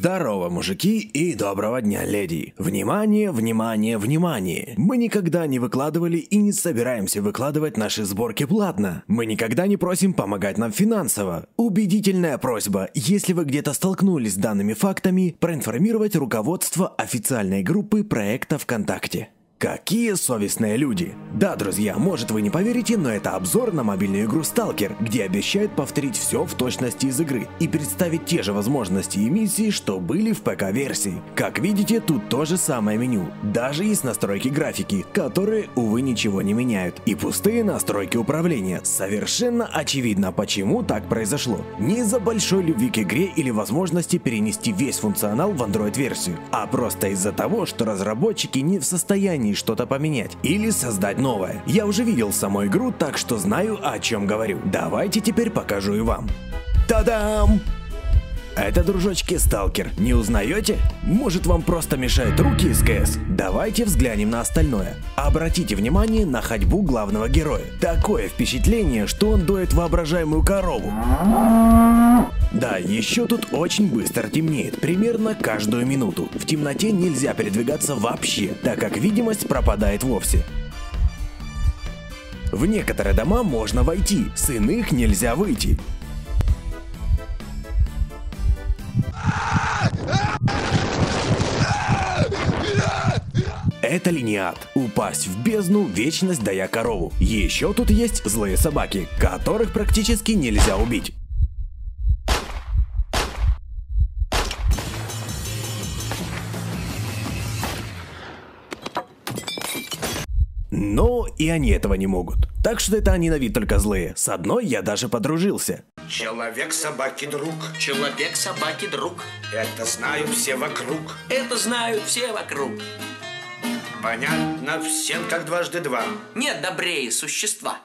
Здорово, мужики, и доброго дня, леди. Внимание, внимание, внимание. Мы никогда не выкладывали и не собираемся выкладывать наши сборки платно. Мы никогда не просим помогать нам финансово. Убедительная просьба, если вы где-то столкнулись с данными фактами, проинформировать руководство официальной группы проекта ВКонтакте. Какие совестные люди! Да, друзья, может вы не поверите, но это обзор на мобильную игру Stalker, где обещают повторить все в точности из игры и представить те же возможности и миссии, что были в ПК-версии. Как видите, тут то же самое меню. Даже есть настройки графики, которые, увы, ничего не меняют. И пустые настройки управления. Совершенно очевидно, почему так произошло. Не из-за большой любви к игре или возможности перенести весь функционал в Android-версию, а просто из-за того, что разработчики не в состоянии что-то поменять или создать новое. Я уже видел саму игру, так что знаю, о чем говорю. Давайте теперь покажу и вам. Та-дам! Это, дружочки, Сталкер. Не узнаете? Может, вам просто мешают руки из КС? Давайте взглянем на остальное. Обратите внимание на ходьбу главного героя. Такое впечатление, что он доит воображаемую корову. Да, еще тут очень быстро темнеет, примерно каждую минуту. В темноте нельзя передвигаться вообще, так как видимость пропадает вовсе. В некоторые дома можно войти, с иных нельзя выйти. Это линиат. Упасть в бездну, вечность дая корову. Еще тут есть злые собаки, которых практически нельзя убить. Но и они этого не могут. Так что это они на вид только злые. С одной я даже подружился. Человек собаки друг. Человек собаки друг. Это знают все вокруг. Это знают все вокруг. Понятно всем, как дважды два. Нет добрее существа.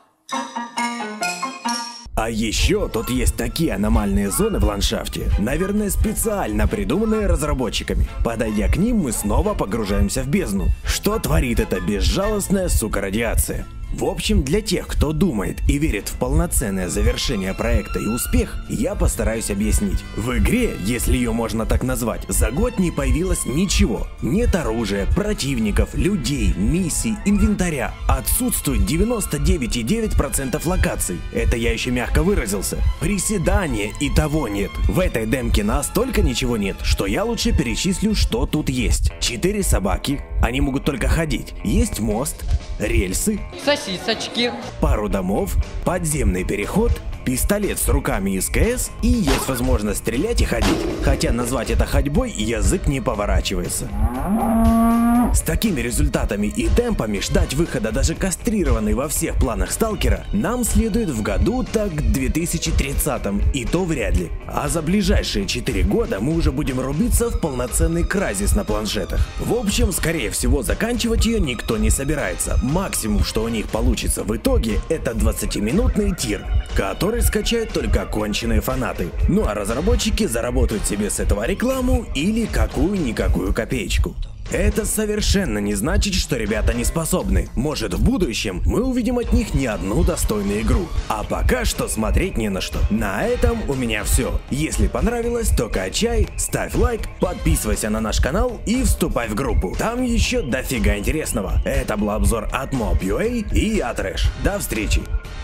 А еще тут есть такие аномальные зоны в ландшафте, наверное, специально придуманные разработчиками. Подойдя к ним, мы снова погружаемся в бездну. Что творит эта безжалостная, сука, радиация? В общем, для тех, кто думает и верит в полноценное завершение проекта и успех, я постараюсь объяснить. В игре, если ее можно так назвать, за год не появилось ничего. Нет оружия, противников, людей, миссий, инвентаря. Отсутствует 99,9% локаций. Это я еще мягко выразился. Приседания и того нет. В этой демке настолько ничего нет, что я лучше перечислю, что тут есть. 4 собаки, они могут только ходить. Есть мост, рельсы, сосисочки, пару домов, подземный переход, пистолет с руками из КС и есть возможность стрелять и ходить. Хотя назвать это ходьбой язык не поворачивается. С такими результатами и темпами ждать выхода даже кастрированной во всех планах Сталкера нам следует в году так 2030-м, и то вряд ли. А за ближайшие 4 года мы уже будем рубиться в полноценный кразис на планшетах. В общем, скорее всего, заканчивать ее никто не собирается. Максимум, что у них получится в итоге, это 20-минутный тир, который скачают только конченые фанаты. Ну а разработчики заработают себе с этого рекламу или какую-никакую копеечку. Это совершенно не значит, что ребята не способны. Может, в будущем мы увидим от них не одну достойную игру. А пока что смотреть не на что. На этом у меня все. Если понравилось, то качай, ставь лайк, подписывайся на наш канал и вступай в группу. Там еще дофига интересного. Это был обзор от Mob.ua и я Трэш. До встречи.